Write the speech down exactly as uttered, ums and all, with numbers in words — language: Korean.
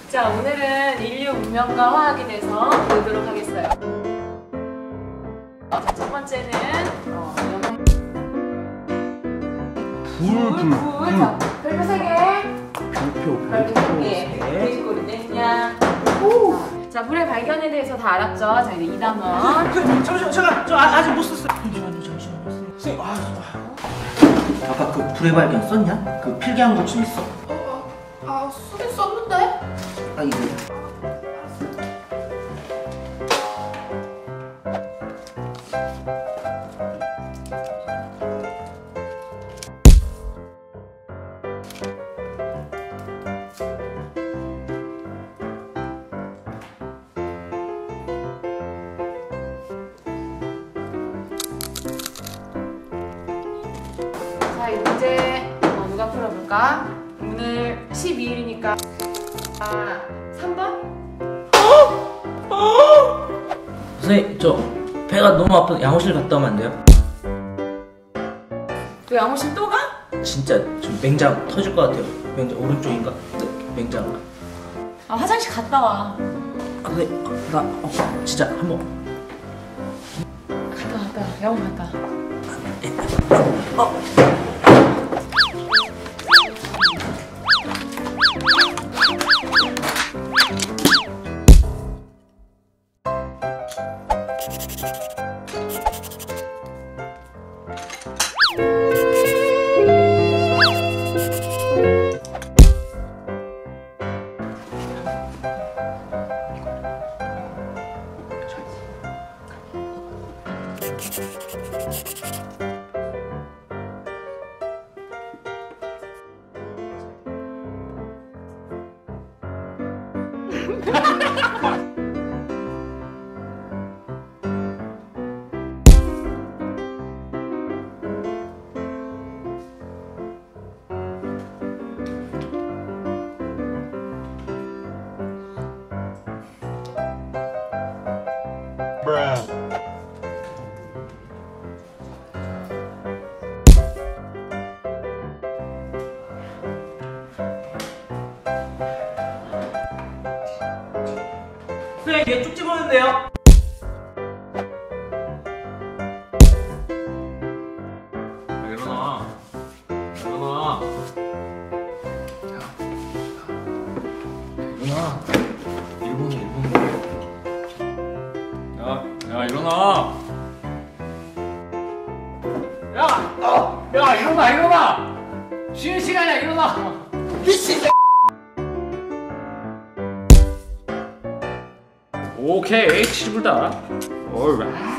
자, 오늘은 인류 문명과 화학에 대해서 배우도록 하겠어요. 자, 첫 번째는 어, 영상 불, 불, 불. 자, 별표 세 개. 별표, 별표 세 개. 돼지꼬리 땡냥. 오. 자, 불의 발견에 대해서 다 알았죠? 자, 이제 이 단원. 잠시만, 잠깐, 저 아, 아직 못 썼어요. 잠시만요, 잠시만요. 선생님, 아, 아. 아까 그 불의 발견 썼냐? 그 필기한 거 좀 있어. 어, 아, 쓰긴 썼는데? 아, 이거. 자, 이 문제 어, 누가 풀어볼까? 오늘 십이 일이니까 아, 삼 번? 선생님, 저 배가 너무 아파서 양호실 갔다 오면 안 돼요? 너 양호실 또 가? 진짜 좀 맹장 터질 것 같아요. 맹장 오른쪽인가? 네, 맹장. 아, 화장실 갔다 와. 아, 선생님, 어, 나 어, 진짜 한번. 갔다 갔다 양호 갔다. 어. 선생님, 얘 쭉 집었는데요? 일어나. 일어나. 일어나. 일본어, 일본어. 야, 야, 일어나. 야! 어! 야, 일어나, 일어나! 쉬는 시간이야, 일어나! 미친 새 오케이, 치즈불다. alright.